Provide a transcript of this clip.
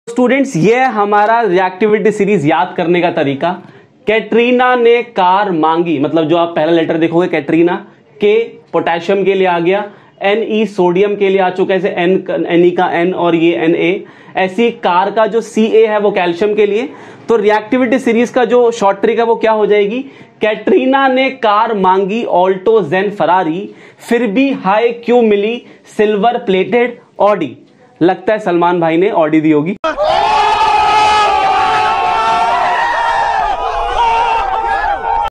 Students, ये है हमारा रिएक्टिविटी सीरीज याद करने का तरीका। कैटरीना ने कार मांगी, मतलब जो आप पहला लेटर देखोगे कैटरीना, के पोटेशियम के लिए आ गया, Ne सोडियम के लिए आ चुका है, Ne का N और ये Na। ऐसी कार का जो Ca है वो कैल्शियम के लिए। तो रिएक्टिविटी सीरीज का जो शॉर्ट ट्रिक है वो क्या हो जाएगी, कैटरीना ने कार मांगी ऑल्टो जेन फरारी, फिर भी हाई क्यों मिली सिल्वर प्लेटेड ऑडी। लगता है सलमान भाई ने ऑडी दी होगी।